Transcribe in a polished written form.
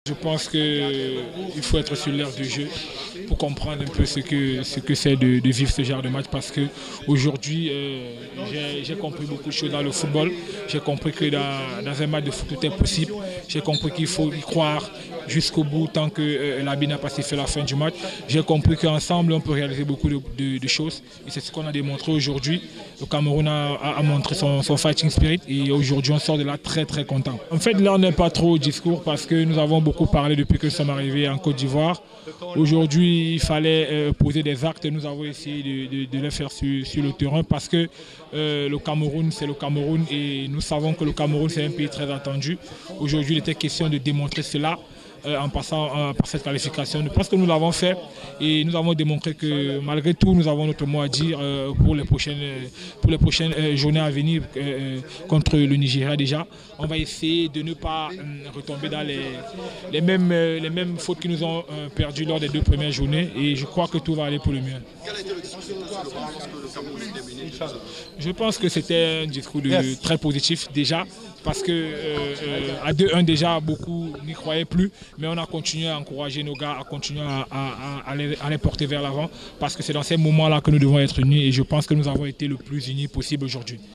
Je pense qu'il faut être sur l'air du jeu pour comprendre un peu ce que c'est de vivre ce genre de match parce qu'aujourd'hui, j'ai compris beaucoup de choses dans le football. J'ai compris que dans un match de foot, tout est possible. J'ai compris qu'il faut y croire jusqu'au bout tant que la bille n'a pas sifflé la fin du match. J'ai compris qu'ensemble, on peut réaliser beaucoup de choses et c'est ce qu'on a démontré aujourd'hui. Le Cameroun a montré son fighting spirit et aujourd'hui, on sort de là très très content. En fait, là, on n'est pas trop au discours parce que nous avons beaucoup parlé depuis que nous sommes arrivés en Côte d'Ivoire. Aujourd'hui, il fallait poser des actes et nous avons essayé de les faire sur le terrain parce que le Cameroun, c'est le Cameroun et nous savons que le Cameroun, c'est un pays très attendu. Aujourd'hui, il était question de démontrer cela en passant par cette qualification. Je pense que nous l'avons fait et nous avons démontré que malgré tout, nous avons notre mot à dire pour les prochaines journées à venir contre le Nigeria déjà. On va essayer de ne pas retomber dans les mêmes fautes qui nous ont perdu lors des 2 premières journées et je crois que tout va aller pour le mieux. Quel a été le discours Je pense que c'était un discours très positif déjà parce que à 2-1 déjà beaucoup n'y croyaient plus mais on a continué à encourager nos gars à continuer à les porter vers l'avant parce que c'est dans ces moments-là que nous devons être unis et je pense que nous avons été le plus unis possible aujourd'hui.